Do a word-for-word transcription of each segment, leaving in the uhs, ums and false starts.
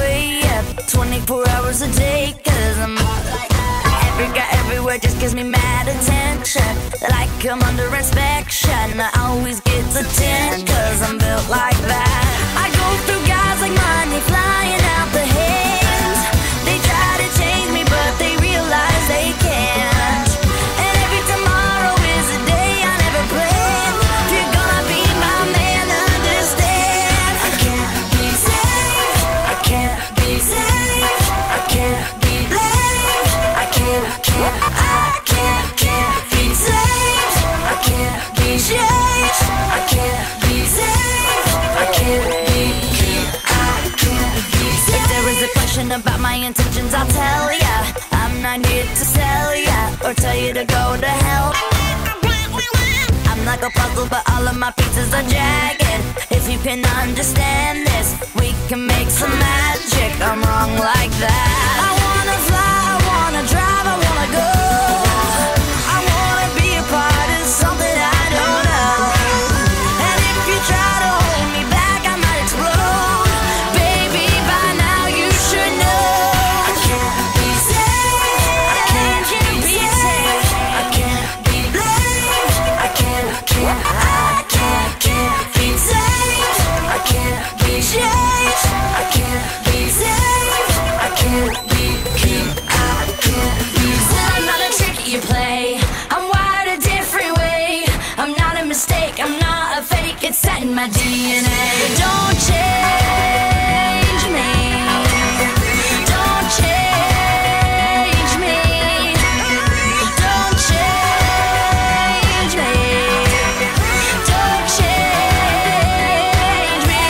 way up twenty-four hours a day, cause I'm every guy everywhere just gives me mad attention. Like I'm under inspection, I always get the ten, cause I'm built like that. I go through guys like money flying out the hands. They try to change me but they realize they can't. And every tomorrow is a day I never planned. If you're gonna be my man, understand I can't be safe, I can't be safe, I can't be blamed, I can't, can't, I can't, can't be safe, I can't be changed, I can't be safe, I can't be, can't, I can't be safe. If there is a question about my intentions, I'll tell ya. I'm not here to sell ya or tell you to go to hell. I'm like a puzzle, but all of my pieces are jagged. If you can understand this, we can make some magic. I'm wrong like that. I wanna fly, I wanna drive, I wanna go. I wanna be a part of something I don't know. And if you try to hold me back, I might explode. Baby, by now you should know I can't be safe, I can't be safe, I can't be blamed, I can't, can't, I can't, can't be safe, I can't be changed, I can't be safe, I can't be, can't, I can't be safe. I'm not a trick you play, I'm wired a different way. I'm not a mistake, I'm not a fake, it's set in my D N A. Don't change me, don't change me, don't change me, don't change me.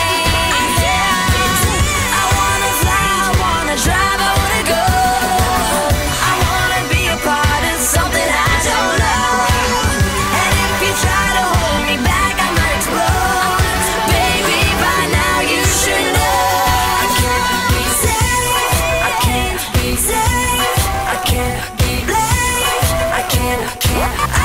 I wanna fly, I wanna drive, I wanna go. I wanna be a part of something I don't know. And if you try to hold me back, I might explode. Baby, by now you should know I can't be safe, I can't be safe, I can't be blamed, I can't, can't,